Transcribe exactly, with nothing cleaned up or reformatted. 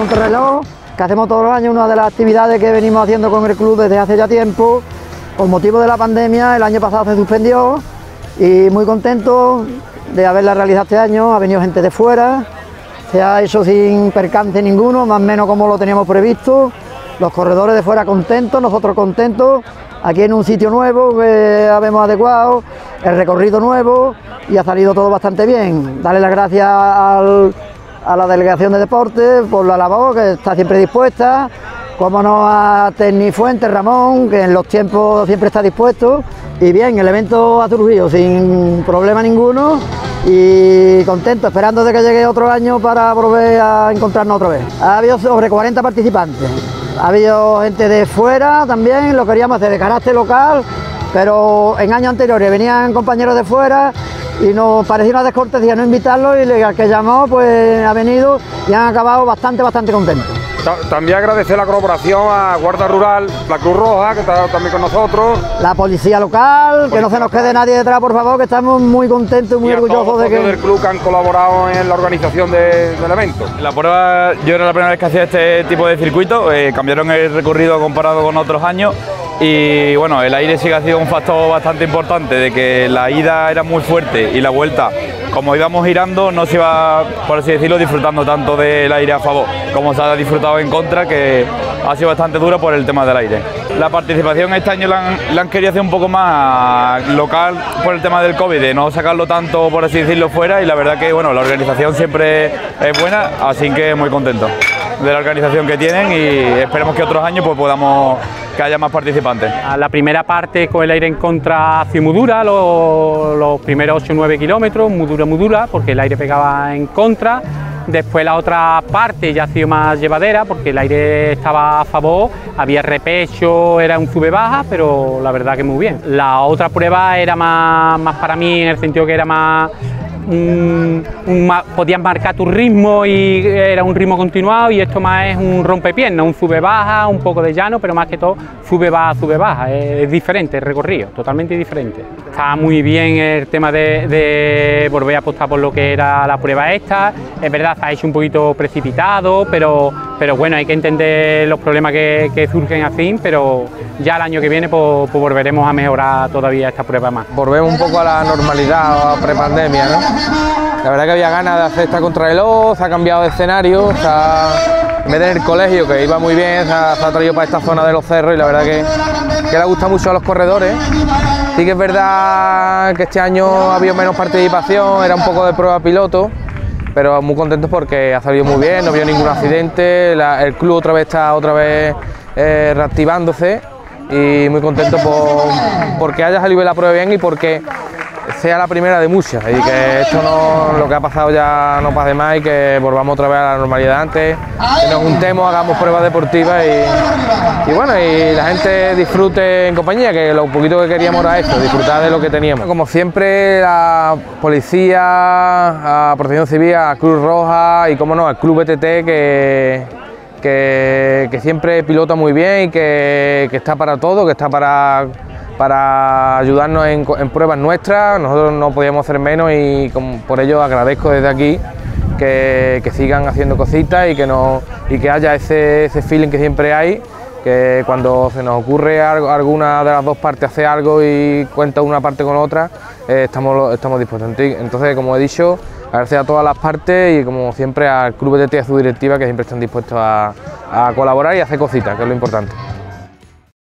contrarreloj, que hacemos todos los años, una de las actividades que venimos haciendo con el club desde hace ya tiempo. Por motivo de la pandemia, el año pasado se suspendió y muy contento de haberla realizado este año. Ha venido gente de fuera, se ha hecho sin percance ninguno, más o menos como lo teníamos previsto. Los corredores de fuera contentos, nosotros contentos, aquí en un sitio nuevo que habemos adecuado, el recorrido nuevo y ha salido todo bastante bien. Darle las gracias al, a la Delegación de Deportes por la labor, que está siempre dispuesta, como no a Tecni Fuentes, Ramón, que en los tiempos siempre está dispuesto. Y bien, el evento ha surgido sin problema ninguno y contento, esperando de que llegue otro año para volver a encontrarnos otra vez. Ha habido sobre cuarenta participantes, ha habido gente de fuera también, lo queríamos hacer de carácter local, pero en años anteriores venían compañeros de fuera y nos parecía una descortesía no invitarlos, y el que llamó pues ha venido y han acabado bastante, bastante contentos. También agradecer la colaboración a Guardia Rural, la Cruz Roja, que está también con nosotros. La policía local, que no se nos quede nadie detrás, por favor, que estamos muy contentos y muy y a orgullosos todos de que... del club que han colaborado en la organización de, del evento. La prueba, yo era la primera vez que hacía este tipo de circuito, eh, cambiaron el recorrido comparado con otros años y bueno, el aire sí que ha sido un factor bastante importante, de que la ida era muy fuerte y la vuelta, como íbamos girando, no se iba, por así decirlo, disfrutando tanto del aire a favor, como se ha disfrutado en contra, que ha sido bastante dura por el tema del aire. La participación este año la han, la han querido hacer un poco más local por el tema del COVID, de no sacarlo tanto, por así decirlo, fuera, y la verdad que bueno, la organización siempre es buena, así que muy contento de la organización que tienen y esperemos que otros años pues podamos que haya más participantes. La primera parte con el aire en contra ha sido muy dura, los, los primeros ocho o nueve kilómetros, muy dura, muy dura, porque el aire pegaba en contra. Después la otra parte ya ha sido más llevadera, porque el aire estaba a favor, había repecho, era un sube-baja, pero la verdad que muy bien. La otra prueba era más, más para mí, en el sentido que era más... Un, un, podías marcar tu ritmo y era un ritmo continuado, y esto más es un rompepiernas, un sube-baja, un poco de llano, pero más que todo sube-baja, sube-baja, es, es diferente el recorrido, totalmente diferente. Está muy bien el tema de, de volver a apostar por lo que era la prueba esta, es verdad, se ha hecho un poquito precipitado, pero, pero bueno, hay que entender los problemas que, que surgen así, pero ya el año que viene pues, pues volveremos a mejorar todavía esta prueba más. Volvemos un poco a la normalidad, a prepandemia, ¿no? La verdad que había ganas de hacer esta contrarreloj, se ha cambiado de escenario, se ha, en vez de en el colegio, que iba muy bien, se ha, se ha traído para esta zona de los cerros y la verdad que, que le gusta mucho a los corredores. Sí que es verdad que este año ha habido menos participación, era un poco de prueba piloto, pero muy contentos porque ha salido muy bien, no ha habido ningún accidente, la, el club otra vez está otra vez eh, reactivándose y muy contentos por, porque haya salido la prueba bien y porque sea la primera de muchas, y que esto no, lo que ha pasado ya no pase más y que volvamos otra vez a la normalidad antes, que nos juntemos, hagamos pruebas deportivas y, y bueno, y la gente disfrute en compañía, que lo poquito que queríamos era esto, disfrutar de lo que teníamos. Como siempre, la policía, a Protección Civil, a Cruz Roja y como no, al Club B T T, que, que, que siempre pilota muy bien y que, que está para todo, que está para... para ayudarnos en, en pruebas nuestras. Nosotros no podíamos hacer menos y con, por ello agradezco desde aquí que, que sigan haciendo cositas y que, no, y que haya ese, ese feeling que siempre hay, que cuando se nos ocurre algo, alguna de las dos partes hacer algo y cuenta una parte con otra, eh, estamos, estamos dispuestos. Entonces, como he dicho, agradecer a todas las partes y como siempre al Club B T T y a su directiva, que siempre están dispuestos a, a colaborar y a hacer cositas, que es lo importante.